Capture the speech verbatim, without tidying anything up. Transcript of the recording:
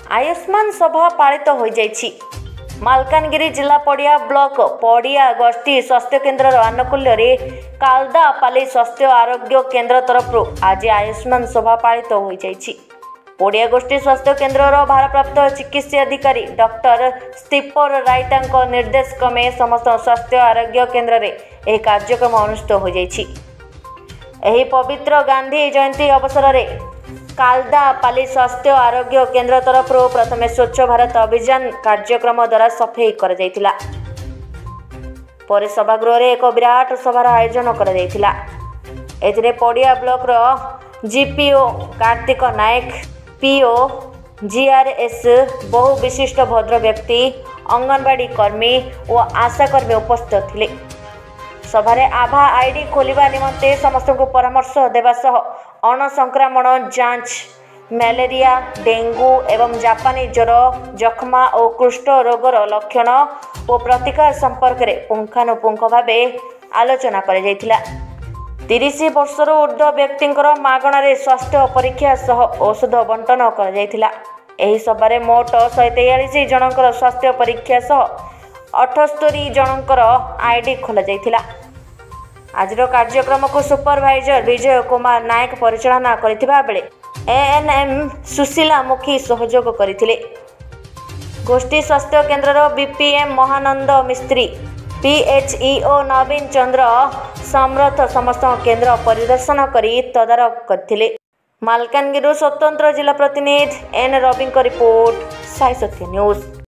आयुष्मान सभा पालित हो जाइछि। मालकानगिरी जिला पड़िया ब्लॉक पड़िया गोष्ठी स्वास्थ्य केन्द्र आनुकूल्य रे कालदापाली स्वास्थ्य आरोग्य केन्द्र तरफ आज आयुष्मान सभा पालित हो जाइछि। पड़िया गोष्ठी स्वास्थ्य केन्द्र भारप्राप्त चिकित्सा अधिकारी डॉक्टर स्टीफर राइता निर्देश क्रमे समस्त स्वास्थ्य आरोग्य केन्द्र में यह कार्यक्रम अनुष्ठित हो जाइछि। एही पवित्र गांधी जयंती अवसर में कालदापाली स्वास्थ्य आरोग्य केन्द्र तरफ प्रथम स्वच्छ भारत अभियान कार्यक्रम द्वारा सफाई कर जाइतिला। पर सभागृह रे एक विराट सभार आयोजन कर जाइतिला। एथिरे पड़िया ब्लॉक रो GPO Kartik Nayak, PO, GRS, बहु विशिष्ट भद्र व्यक्ति, अंगनवाड़ी कर्मी और आशाकर्मी उपस्थित थिले। सभारे आभा आईडी खोलिबा निमंते समस्त को परामर्श देवा सह अणसंक्रामण जांच, मलेरिया, डेंगू एवं जापानी ज्वर, जखमा और कुष्ठ रोगर लक्षण और प्रतिकार संपर्क में पुंखानुपुंख भाव आलोचना कर जाइतिला। तीस वर्षर ऊर्ध्व व्यक्तिंकर मागणारे स्वास्थ्य परीक्षा सह औषध बंटन कर जाइतिला। एही सभारे मोट शहे तेयालीस जनकर स्वास्थ्य परीक्षा सह अठस्तरी जनकर आईडी खोल जाइतिला। आज कार्यक्रम को सुपरवाइजर विजय कुमार नायक परिचालना करथिबा बेले एएनएम सुशीला मुखी सहयोग करथिले। गोष्ठी स्वास्थ्य केन्द्र बीपीएम महानंद मिस्त्री, पीएचईओ नवीन चंद्र समर्थ समस्त केन्द्र परिदर्शन करी तदारख करथिले। मालकानगिरी स्वतंत्र जिला प्रतिनिधि एन रवि रिपोर्ट, साई सत्य न्यूज।